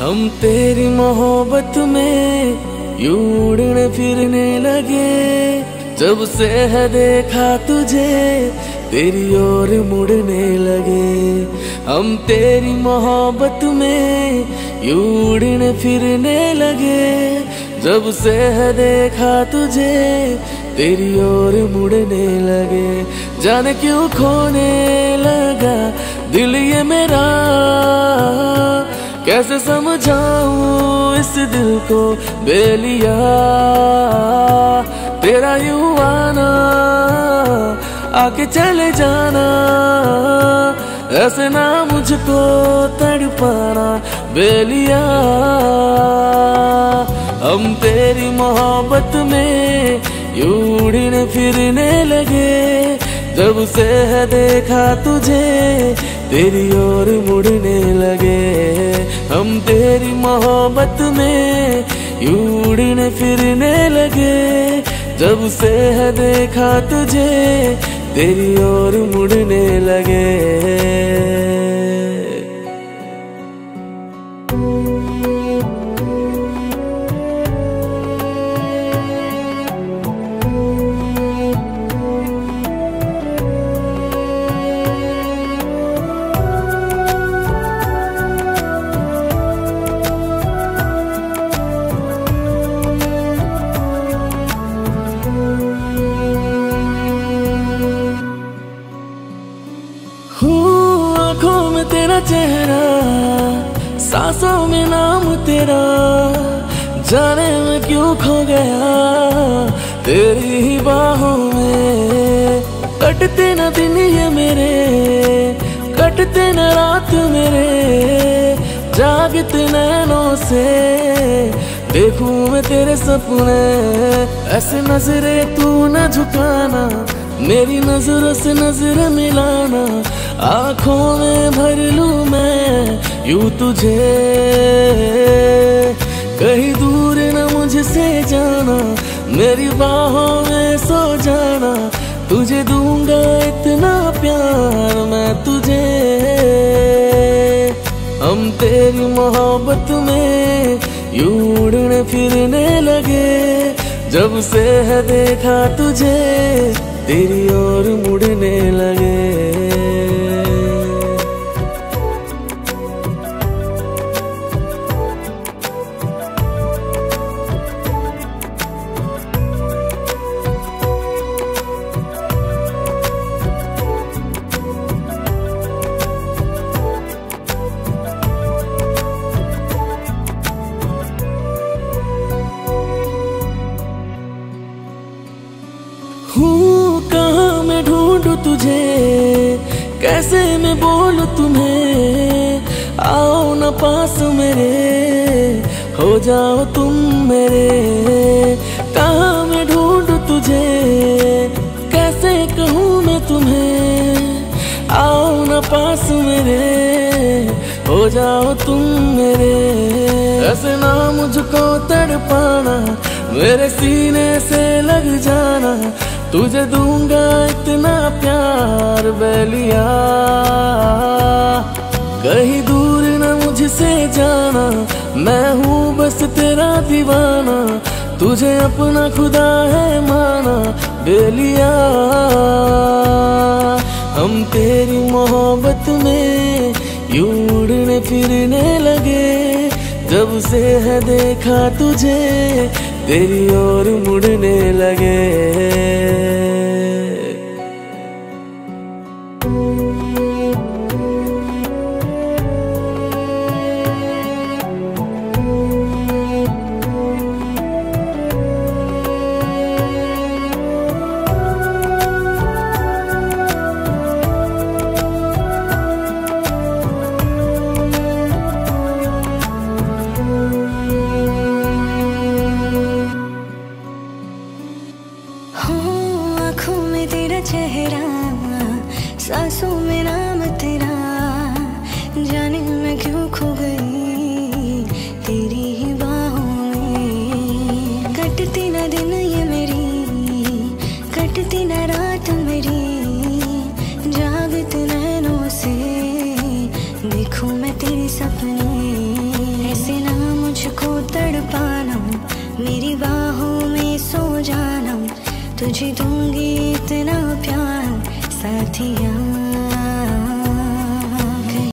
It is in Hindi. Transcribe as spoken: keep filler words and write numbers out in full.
हम तेरी मोहब्बत में यूं उड़ने फिरने लगे, जब से है देखा तुझे तेरी ओर मुड़ने लगे। हम तेरी मोहब्बत में यूं उड़ने फिरने लगे, जब से है देखा तुझे तेरी ओर मुड़ने लगे। जाने क्यों खोने लगा दिल ये मेरा, कैसे समझाऊं इस दिल को बेलिया। तेरा यूं आना आके चले जाना, ऐसे ना मुझको तड़पाना बेलिया। हम तेरी मोहब्बत में यूं उड़ने फिरने लगे, जब से है देखा तुझे तेरी ओर मुड़ने लगे। हम तेरी मोहब्बत में यूं उड़ने फिरने लगे, जब से है देखा तुझे तेरी ओर मुड़ने लगे। आँखों में तेरा चेहरा, सांसों में नाम तेरा, जाने में क्यों खो गया तेरी ही बाहों में। कटते न दिन ये मेरे, कटते न रात मेरे, जागते नैनों से देखूं मैं तेरे सपने। ऐसे नजरे तू न झुकाना, मेरी नजरों से नजर मिलाना, आँखों में भर लूं मैं यूं तुझे। कहीं दूर न मुझसे जाना, मेरी बाहों में सो जाना, तुझे दूंगा इतना प्यार मैं तुझे। हम तेरी मोहब्बत में यूं उड़ने फिरने लगे, जब से है देखा तुझे तेरी ओर मुड़ने लगे। हूँ कहाँ मैं ढूंढूं तुझे, कैसे मैं बोलूं तुम्हें। आओ न पास मेरे, हो जाओ तुम मेरे। कहाँ मैं ढूंढूं तुझे, कैसे कहूँ मैं तुम्हें। आओ न पास मेरे, हो जाओ तुम मेरे। ऐसे ना मुझको तड़पाना, मेरे सीने से लग जाना, तुझे दूंगा इतना प्यार बेलिया। कहीं दूर न मुझसे जाना, मैं हूँ बस तेरा दीवाना, तुझे अपना खुदा है माना बेलिया। हम तेरी मोहब्बत में यूं उड़ने फिरने लगे, जब से है देखा तुझे तेरी ओर मुड़ने लगे। चेहरा, सांसों में नाम तेरा, जाने मैं क्यों खो गई तेरी ही बाहों में। कटती न दिन ये मेरी, कटती न रात मेरी, जागते नैनों से देखूं मैं तेरे सपने। ऐसे तुझे दूंगी इतना प्यार साथिया।